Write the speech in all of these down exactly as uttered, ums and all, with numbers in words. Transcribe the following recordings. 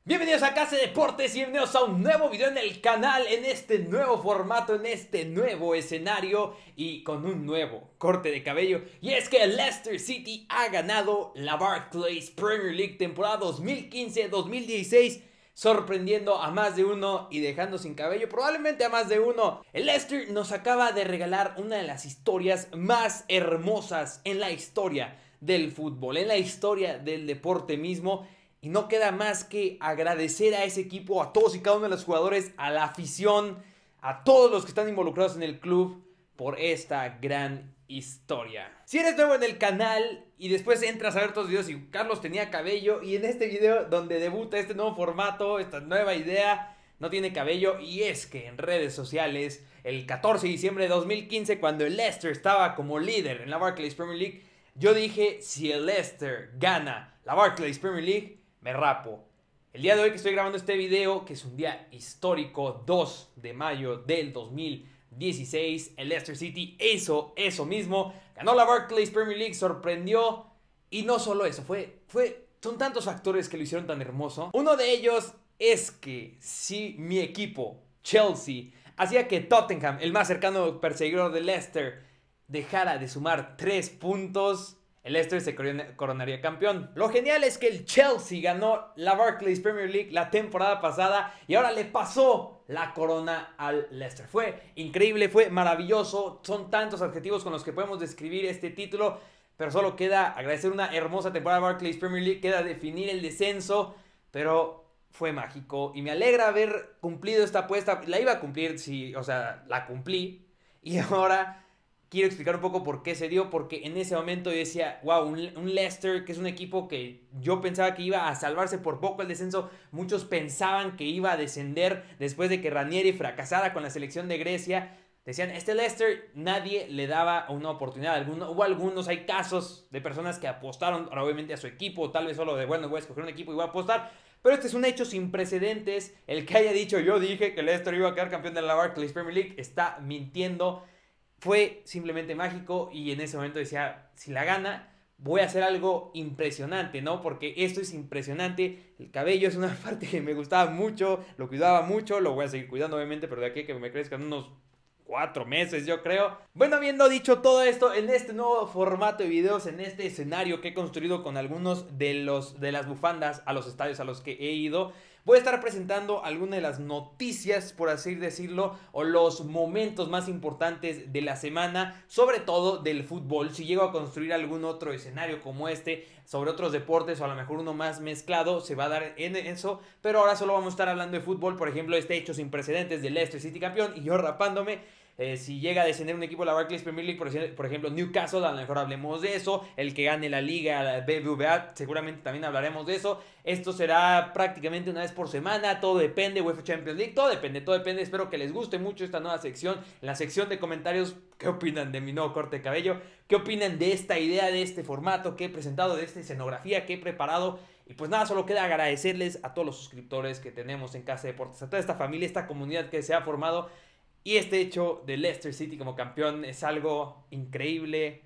Bienvenidos a Casa de Deportes y bienvenidos a un nuevo video en el canal, en este nuevo formato, en este nuevo escenario y con un nuevo corte de cabello. Y es que el Leicester City ha ganado la Barclays Premier League temporada dos mil quince dos mil dieciséis, sorprendiendo a más de uno y dejando sin cabello probablemente a más de uno. El Leicester nos acaba de regalar una de las historias más hermosas en la historia del fútbol, en la historia del deporte mismo. Y no queda más que agradecer a ese equipo, a todos y cada uno de los jugadores, a la afición, a todos los que están involucrados en el club por esta gran historia. Si eres nuevo en el canal y después entras a ver todos los videos y Carlos tenía cabello, y en este video donde debuta este nuevo formato, esta nueva idea, no tiene cabello, y es que en redes sociales, el catorce de diciembre de dos mil quince, cuando el Leicester estaba como líder en la Barclays Premier League, yo dije, si el Leicester gana la Barclays Premier League, me rapo. El día de hoy que estoy grabando este video, que es un día histórico, dos de mayo del dos mil dieciséis, el Leicester City hizo eso mismo, ganó la Barclays Premier League, sorprendió, y no solo eso, fue, fue, son tantos factores que lo hicieron tan hermoso. Uno de ellos es que si mi equipo, Chelsea, hacía que Tottenham, el más cercano perseguidor de Leicester, dejara de sumar tres puntos, el Leicester se coronaría campeón. Lo genial es que el Chelsea ganó la Barclays Premier League la temporada pasada y ahora le pasó la corona al Leicester. Fue increíble, fue maravilloso. Son tantos adjetivos con los que podemos describir este título, pero solo queda agradecer una hermosa temporada de Barclays Premier League, queda definir el descenso, pero fue mágico y me alegra haber cumplido esta apuesta. La iba a cumplir, sí, o sea, la cumplí, y ahora quiero explicar un poco por qué se dio, porque en ese momento yo decía, wow, un, un Leicester que es un equipo que yo pensaba que iba a salvarse por poco el descenso. Muchos pensaban que iba a descender después de que Ranieri fracasara con la selección de Grecia. Decían, este Leicester nadie le daba una oportunidad. Alguno, hubo algunos, hay casos de personas que apostaron, obviamente a su equipo, tal vez solo de, bueno, voy a escoger un equipo y voy a apostar. Pero este es un hecho sin precedentes. El que haya dicho, yo dije que el Leicester iba a quedar campeón de la Barclays Premier League, está mintiendo. Fue simplemente mágico y en ese momento decía, si la gana, voy a hacer algo impresionante, ¿no? Porque esto es impresionante. El cabello es una parte que me gustaba mucho, lo cuidaba mucho, lo voy a seguir cuidando obviamente, pero de aquí a que me crezcan unos cuatro meses, yo creo. Bueno, habiendo dicho todo esto, en este nuevo formato de videos, en este escenario que he construido con algunos de, los, de las bufandas a los estadios a los que he ido, voy a estar presentando algunas de las noticias, por así decirlo, o los momentos más importantes de la semana, sobre todo del fútbol. Si llego a construir algún otro escenario como este, sobre otros deportes, o a lo mejor uno más mezclado, se va a dar en eso, pero ahora solo vamos a estar hablando de fútbol. Por ejemplo, este hecho sin precedentes del Leicester City campeón, y yo rapándome. Eh, si llega a descender un equipo de la Barclays Premier League, por, por ejemplo Newcastle, a lo mejor hablemos de eso. El que gane la liga, la B B V A, seguramente también hablaremos de eso. Esto será prácticamente una vez por semana, todo depende. UEFA Champions League, todo depende, todo depende. Espero que les guste mucho esta nueva sección. En la sección de comentarios, ¿qué opinan de mi nuevo corte de cabello? ¿Qué opinan de esta idea, de este formato que he presentado, de esta escenografía que he preparado? Y pues nada, solo queda agradecerles a todos los suscriptores que tenemos en Casa de Deportes, a toda esta familia, esta comunidad que se ha formado. Y este hecho de Leicester City como campeón es algo increíble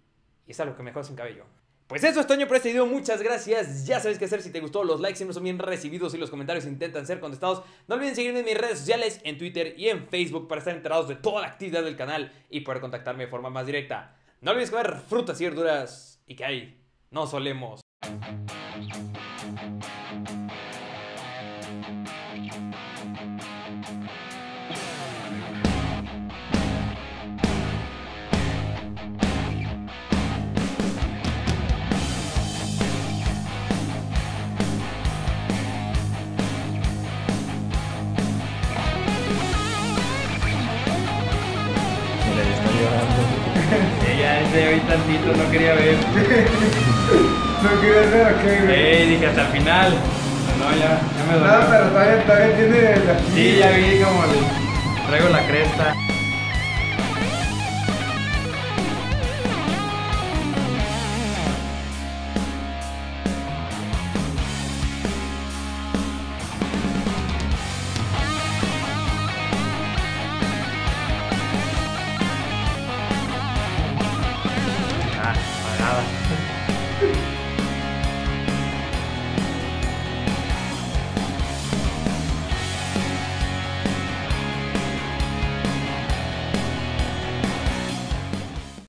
y es algo que mejor sin cabello. Pues eso es todo por este video, muchas gracias. Ya sabes qué hacer si te gustó, los likes siempre son bien recibidos y los comentarios intentan ser contestados. No olviden seguirme en mis redes sociales, en Twitter y en Facebook, para estar enterados de toda la actividad del canal y poder contactarme de forma más directa. No olvides comer frutas y verduras y que ahí no solemos. Ella es de hoy tantito, no quería ver. ¿No quieres ver o qué, güey? Eh, dije hasta el final. No, ya, ya me dolió. No, pero todavía, todavía tiene... Sí, ya vi como le traigo la cresta.